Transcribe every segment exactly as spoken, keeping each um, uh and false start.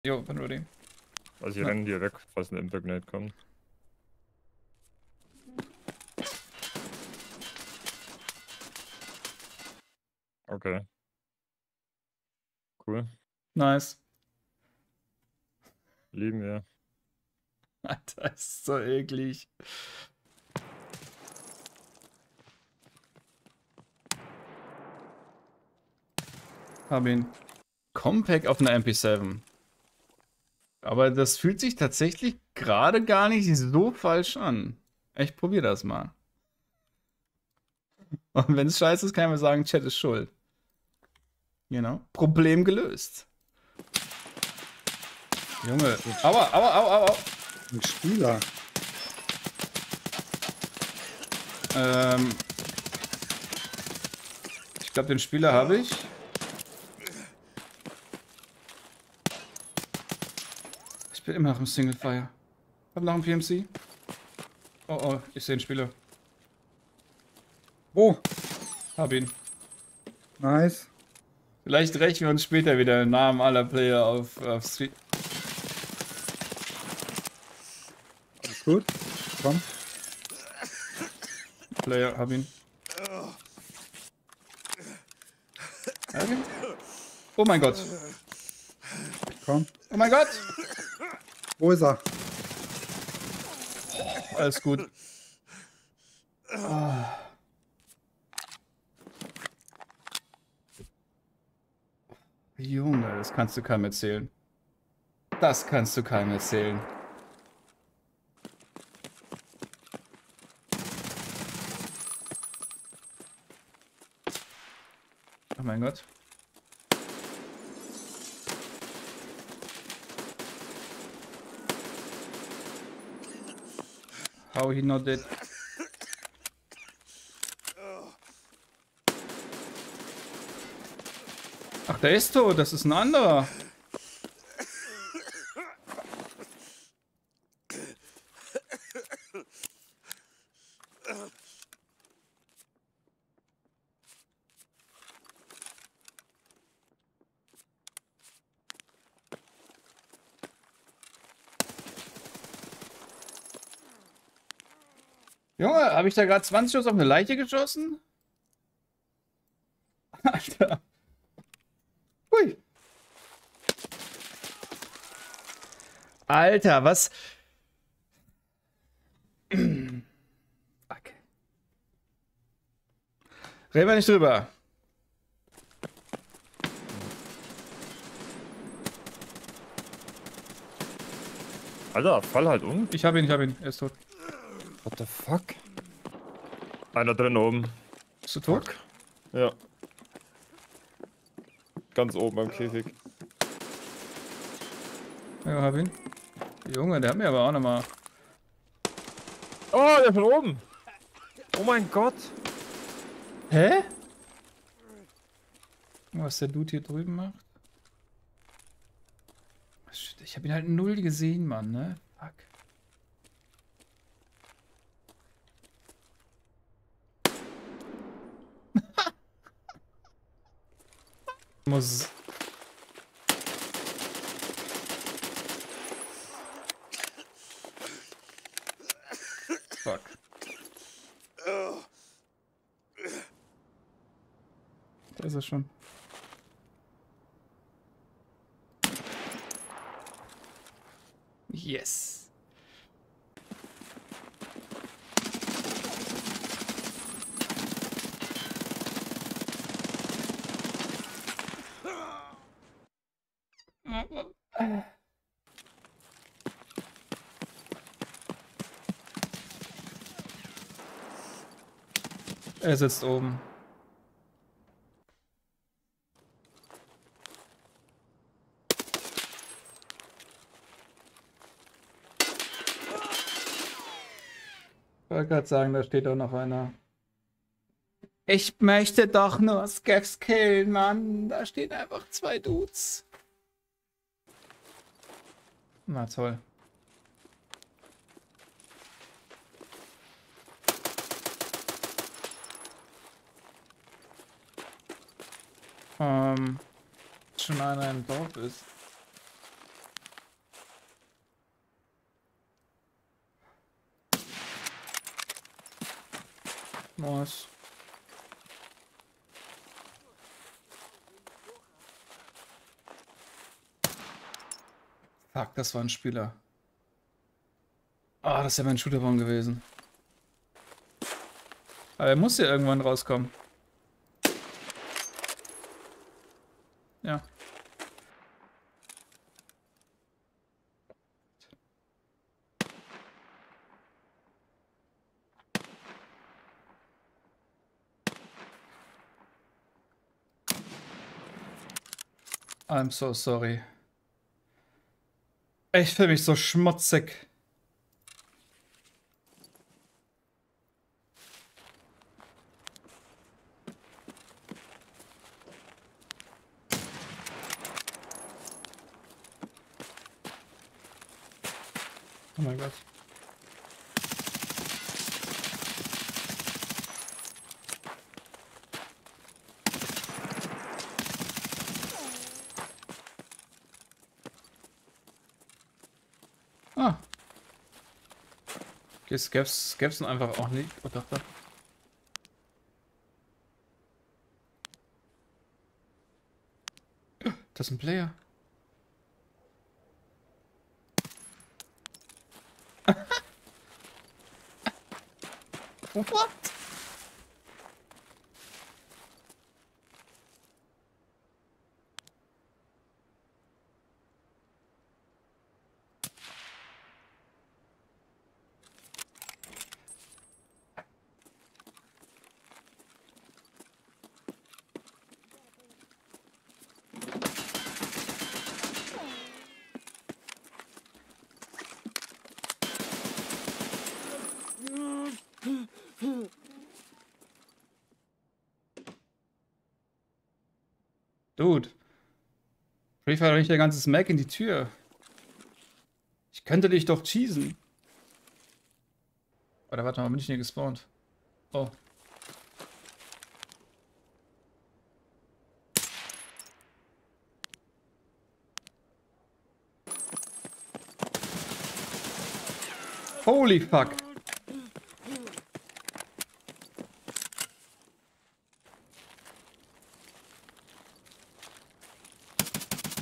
Jo, bin ready. Also ich Ja. renne hier weg, falls ein Impact kommt. Okay. Cool. Nice. Lieben wir. Alter, ist so eklig. Hab ihn. Compact auf einer M P sieben. Aber das fühlt sich tatsächlich gerade gar nicht so falsch an. Ich probier das mal. Und wenn es scheiße ist, kann ich mir sagen, Chat ist schuld. Genau. Problem gelöst. Junge. Aua, aua, aua, aua. Ein Spieler. Ähm. Ich glaube, den Spieler habe ich. Ich bin immer noch im Single Fire. Hab noch einen P M C. Oh, oh, ich sehe einen Spieler. Oh, Hab ihn. nice. Vielleicht rächen wir uns später wieder im Namen aller Player auf, auf Street. Alles gut. Komm. Player, hab ihn. Hab ihn. Oh mein Gott. Komm. Oh mein Gott. Wo ist er? Alles gut. Oh. Junge, das kannst du keinem erzählen. Das kannst du keinem erzählen. Oh mein Gott. How he not dead? Ach, der ist tot, das ist ein anderer. Junge, habe ich da gerade zwanzig Schuss auf eine Leiche geschossen? Alter. Hui. Alter, was? Fuck. Reden wir nicht drüber. Alter, fall halt um. Ich hab ihn, ich hab ihn. Er ist tot. What the fuck? Einer drin oben. Bist du tot? Fuck. Ja. Ganz oben am Käfig. Ja, hab ihn. Junge, der hat mir aber auch nochmal. Oh, der von oben! Oh mein Gott! Hä? Was der Dude hier drüben macht? Shit, ich hab ihn halt null gesehen, Mann, ne? Fuck. Muss. Fuck. Da ist er schon. Yes. Er sitzt oben. Ich wollte gerade sagen, da steht auch noch einer. Ich möchte doch nur Skeffs killen, Mann. Da stehen einfach zwei Dudes. Na toll. Ähm, schon einer im Dorf ist. Nice. Fuck, das war ein Spieler. Ah, das ist ja mein Shooterbaum gewesen. Aber er muss ja irgendwann rauskommen. Ja. I'm so sorry. Ich fühle mich so schmutzig. Oh mein Gott. Ah. Okay, Scavs, Scavs sind einfach auch nicht. Oh, doch, doch. Das ist ein Player. What? Dude. Free Fire doch nicht der ganze Smack in die Tür. Ich könnte dich doch cheesen. Oder warte mal, bin ich hier gespawnt? Oh. Holy fuck.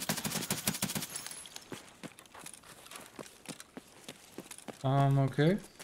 Um, okay.